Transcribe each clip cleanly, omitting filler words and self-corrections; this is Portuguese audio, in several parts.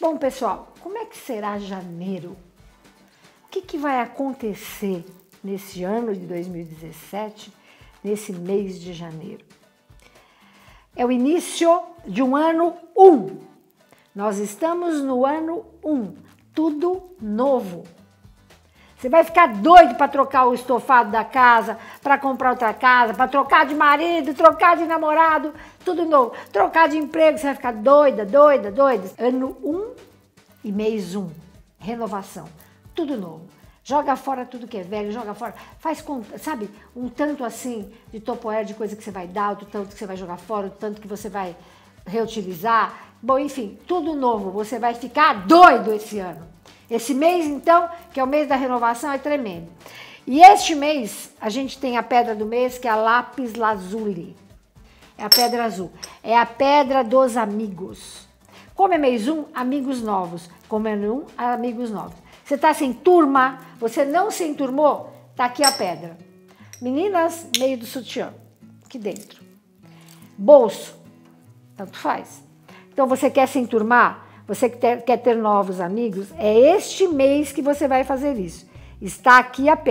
Bom, pessoal, como é que será janeiro? O que vai acontecer nesse ano de 2017, nesse mês de janeiro? É o início de um ano 1. Nós estamos no ano 1, tudo novo. Você vai ficar doido para trocar o estofado da casa, para comprar outra casa, para trocar de marido, trocar de namorado, tudo novo. Trocar de emprego, você vai ficar doida, doida, doida. Ano 1 e mês 1, renovação, tudo novo. Joga fora tudo que é velho, joga fora, faz, sabe, um tanto assim de topoé de coisa que você vai dar, outro tanto que você vai jogar fora, outro tanto que você vai reutilizar. Bom, enfim, tudo novo, você vai ficar doido esse ano. Esse mês, então, que é o mês da renovação, é tremendo. E este mês, a gente tem a pedra do mês, que é a lápis lazuli. É a pedra azul. É a pedra dos amigos. Como é mês 1, amigos novos. Como é ano 1, amigos novos. Você está sem turma, você não se enturmou, tá aqui a pedra. Meninas, meio do sutiã, aqui dentro. Bolso, tanto faz. Então, você quer se enturmar? Você quer ter novos amigos? É este mês que você vai fazer isso. Está aqui a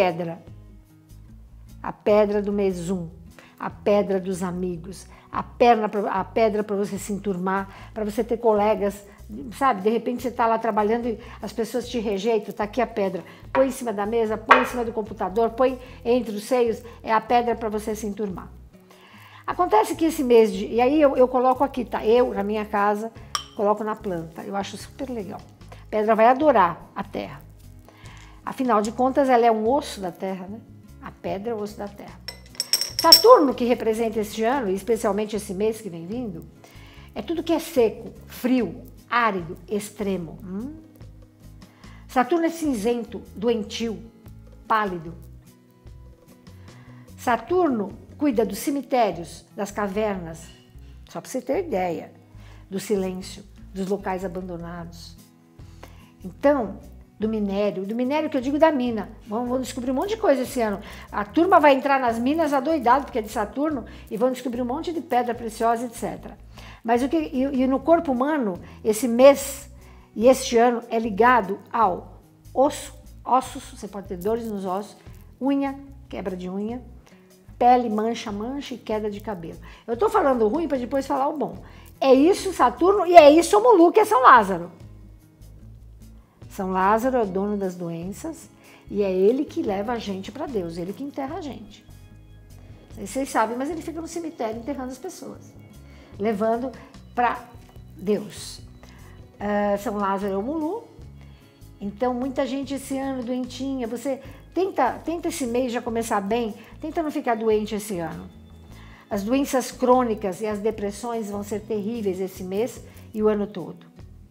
pedra do mês 1, a pedra dos amigos, a pedra para você se enturmar, para você ter colegas, sabe? De repente você está lá trabalhando e as pessoas te rejeitam, está aqui a pedra. Põe em cima da mesa, põe em cima do computador, põe entre os seios, é a pedra para você se enturmar. Acontece que esse mês, e aí eu coloco aqui, tá? Eu, na minha casa, coloco na planta, eu acho super legal. A pedra vai adorar a terra. Afinal de contas, ela é um osso da terra, né? A pedra é o osso da terra. Saturno, que representa este ano, e especialmente esse mês que vem vindo, é tudo que é seco, frio, árido, extremo. Saturno é cinzento, doentio, pálido. Saturno cuida dos cemitérios, das cavernas, só para você ter ideia, do silêncio, dos locais abandonados. Então, do minério que eu digo da mina. Vamos descobrir um monte de coisa esse ano. A turma vai entrar nas minas adoidado, porque é de Saturno, e vão descobrir um monte de pedra preciosa, etc. Mas e no corpo humano, esse mês e este ano é ligado ao osso, ossos, você pode ter dores nos ossos, unha, quebra de unha, pele, mancha e queda de cabelo. Eu estou falando ruim para depois falar o bom. É isso Saturno e é isso o Mulu, que é São Lázaro. São Lázaro é o dono das doenças e é ele que leva a gente para Deus, ele que enterra a gente. Vocês sabem, mas ele fica no cemitério enterrando as pessoas, levando para Deus. São Lázaro é o Mulu. Então, muita gente esse ano doentinha. Você tenta esse mês já começar bem, tenta não ficar doente esse ano. As doenças crônicas e as depressões vão ser terríveis esse mês e o ano todo.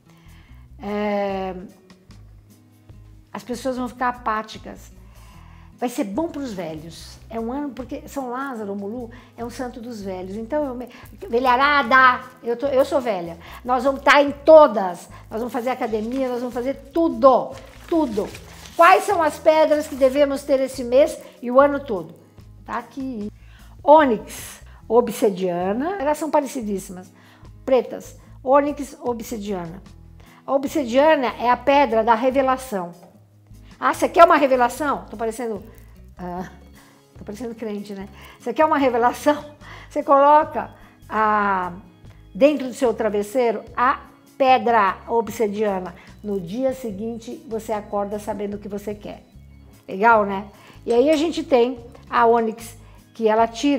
As pessoas vão ficar apáticas. Vai ser bom para os velhos. É um ano, porque São Lázaro, o Mulu, é um santo dos velhos. Então, velharada, eu sou velha. Nós vamos estar em todas. Nós vamos fazer academia, nós vamos fazer tudo, tudo. Quais são as pedras que devemos ter esse mês e o ano todo? Tá aqui. Ônix, obsidiana, elas são parecidíssimas, pretas, ônix, obsidiana. A obsidiana é a pedra da revelação. Ah, você quer uma revelação? Tô parecendo crente, né? Você quer uma revelação? Você coloca dentro do seu travesseiro a pedra obsidiana. No dia seguinte, você acorda sabendo o que você quer. Legal, né? E aí a gente tem a ônix, que ela te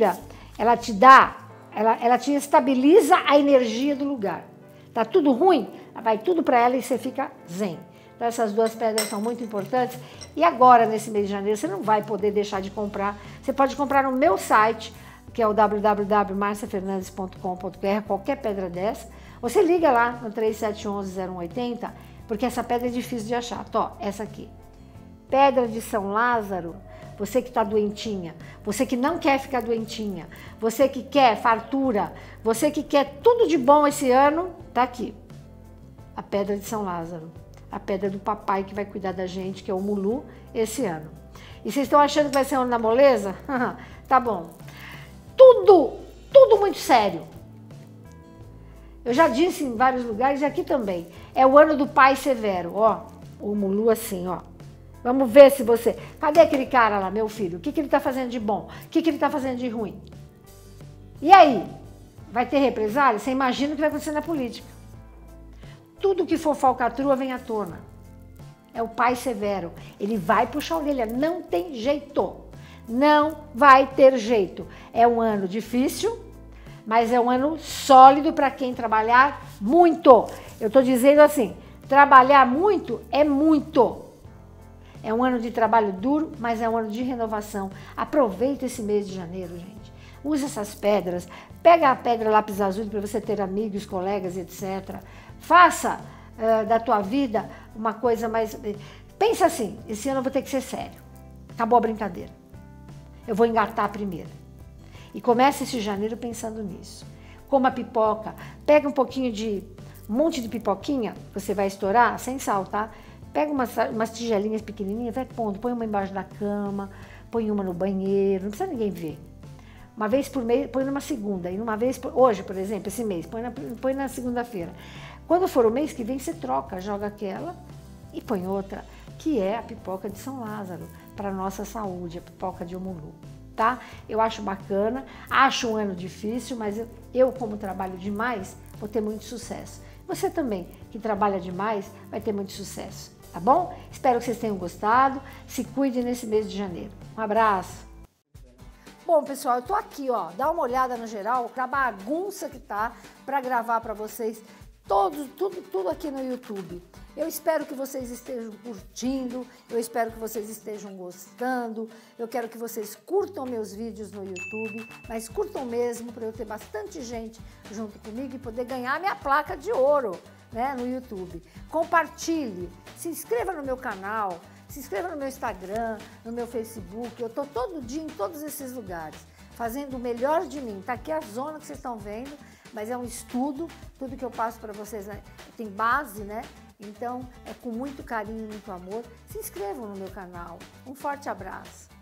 estabiliza a energia do lugar. Tá tudo ruim? Vai tudo para ela e você fica zen. Então essas duas pedras são muito importantes. E agora, nesse mês de janeiro, você não vai poder deixar de comprar. Você pode comprar no meu site, que é o www.marciafernandes.com.br, qualquer pedra dessa. Você liga lá no 3711-0180, porque essa pedra é difícil de achar. Tó, essa aqui. Pedra de São Lázaro. Você que está doentinha, você que não quer ficar doentinha, você que quer fartura, você que quer tudo de bom esse ano, tá aqui. A pedra de São Lázaro, a pedra do papai que vai cuidar da gente, que é o Mulu, esse ano. E vocês estão achando que vai ser um ano da moleza? Tá bom. Tudo muito sério. Eu já disse em vários lugares e aqui também. É o ano do pai severo, ó. O Mulu assim, ó. Vamos ver se você... Cadê aquele cara lá, meu filho? O que ele tá fazendo de bom? O que ele tá fazendo de ruim? E aí? Vai ter represália? Você imagina o que vai acontecer na política. Tudo que for falcatrua vem à tona. É o pai severo. Ele vai puxar a orelha. Não tem jeito. Não vai ter jeito. É um ano difícil, mas é um ano sólido para quem trabalhar muito. Eu estou dizendo assim, trabalhar muito é muito. É um ano de trabalho duro, mas é um ano de renovação. Aproveita esse mês de janeiro, gente. Use essas pedras. Pega a pedra lápis azul para você ter amigos, colegas, etc. Faça da tua vida uma coisa mais... Pensa assim, esse ano eu vou ter que ser sério. Acabou a brincadeira. Eu vou engatar a primeira. E comece esse janeiro pensando nisso. Coma pipoca, pega um monte de pipoquinha, você vai estourar, sem sal, tá? Pega umas tigelinhas pequenininhas, vai pondo, põe uma embaixo da cama, põe uma no banheiro, não precisa ninguém ver. Uma vez por mês, põe numa segunda, e hoje, por exemplo, esse mês, põe na segunda-feira. Quando for o mês que vem, você troca, joga aquela e põe outra, que é a pipoca de São Lázaro, para a nossa saúde, a pipoca de Omulu, tá? Eu acho bacana, acho um ano difícil, mas eu como trabalho demais, vou ter muito sucesso. Você também, que trabalha demais, vai ter muito sucesso, tá bom? Espero que vocês tenham gostado, se cuide nesse mês de janeiro. Um abraço! Bom, pessoal, eu tô aqui, ó, dá uma olhada no geral, pra bagunça que tá, para gravar para vocês tudo aqui no YouTube. Eu espero que vocês estejam curtindo, eu espero que vocês estejam gostando, eu quero que vocês curtam meus vídeos no YouTube, mas curtam mesmo para eu ter bastante gente junto comigo e poder ganhar minha placa de ouro, né, no YouTube. Compartilhe, se inscreva no meu canal, se inscreva no meu Instagram, no meu Facebook, eu tô todo dia em todos esses lugares, fazendo o melhor de mim. Tá aqui a zona que vocês estão vendo, mas é um estudo, tudo que eu passo para vocês tem base, né? Então, é com muito carinho e muito amor. Se inscrevam no meu canal. Um forte abraço.